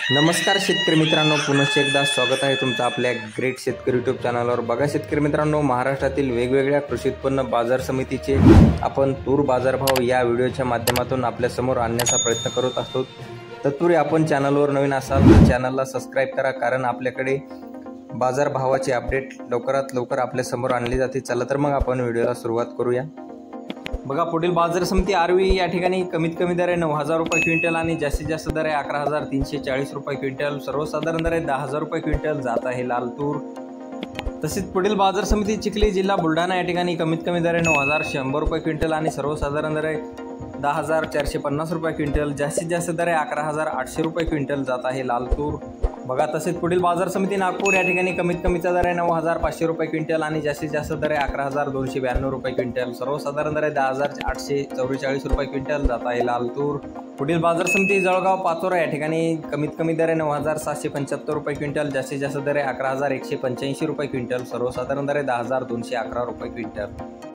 नमस्कार शेतकरी मित्रांनो, पुनश्च एकदा स्वागत आहे तुमचं आपल्या ग्रेट शेतकरी यूट्यूब चॅनलवर। बघा शेतकरी मित्रांनो, महाराष्ट्रातील वेगवेगळ्या कृषी उत्पन्न बाजार समितीचे आपण तूर बाजारभाव या व्हिडिओच्या माध्यमातून आपल्या समोर आणण्याचा प्रयत्न करत असतो। तत्पूर्वी आपण चॅनलवर नवीन असाल तर चॅनलला सबस्क्राइब करा, कारण आपल्याकडे बाजारभावाचे अपडेट लवकरात लवकर आपल्या समोर आणले जाते। चला तर मग आपण व्हिडिओला सुरुवात करूया। बघा, पुढील बाजार समिती आरवी या ठिकाणी कमीत कमी दर आहे 9,000 रुपये क्विंटल आणि जास्तीत जास्त दर आहे 11,340 रुपये क्विंटल। सर्वसाधारण दर आहे 10,000 रुपये क्विंटल जात आहे लाल तूर। तसेच पुढील बाजार समिती चिखली जिल्हा बुलढाणा या ठिकाणी कमीत कमी दर आहे 9,100 रुपये क्विंटल आणि सर्वसाधारण दर आहे 10,450 रुपये क्विंटल। जास्तीत जास्त दर आहे 11,800 रुपये क्विंटल जात आहे लाल तूर। बघा, तसेच पुढील बाजार समिती नागपूर या ठिकाणी कमीत कमीचा दर आहे 9,500 रुपये क्विंटल आणि जास्तीत जास्त दर आहे 11,292 रुपये क्विंटल। सर्वसाधारण दर आहे 10,844 रुपये क्विंटल जात आहे लाल तूर। पुढील बाजार समिती जळगाव पाचोरा या ठिकाणी कमीत कमी दर आहे 9,775 रुपये क्विंटल, जास्तीत जास्त दर आहे 11,185 रुपये क्विंटल। सर्वसाधारण दर आहे 10,211 रुपये क्विंटल।